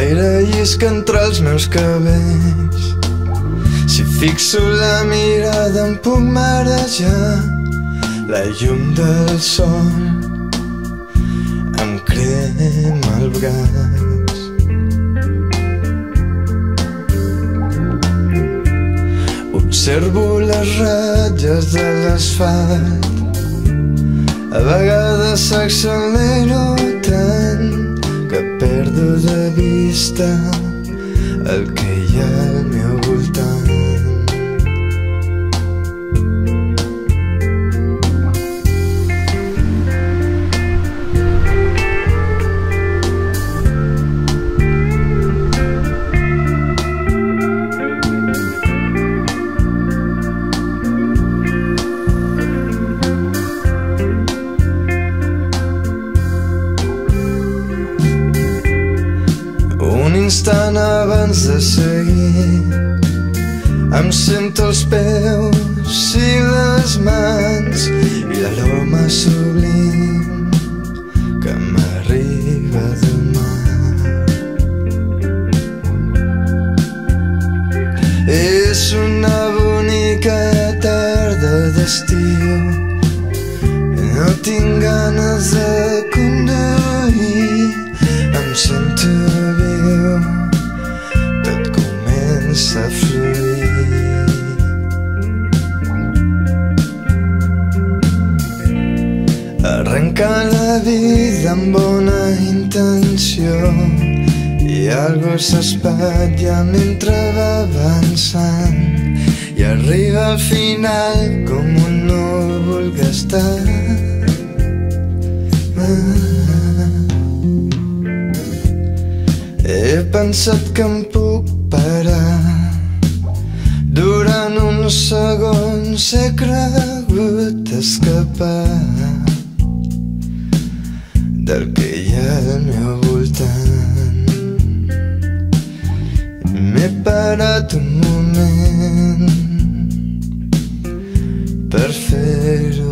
L'aire llisca entre els meus cabells. Si fixo la mirada em puc marejar. La llum del sol em crema el braç. Observo les ratlles de l'asfalt. A vegades s'accelero tant que perdo de vista el que hi ha al meu voltant. Un instant abans de seguir em sento els peus i les mans i l'aroma sublim que m'arriba del mar. És una bonica tarda d'estiu, no tinc ganes de conduir, em sento viu, tot comença a fluir. Arrencar la vida amb bona intenció i algo s'espatlla mentre va avançant i arriba al final com un núvol gastat. He pensat que em puc parar. Durant uns segons he cregut escapar del que hi ha al meu voltant. M'he parat un moment per fer-ho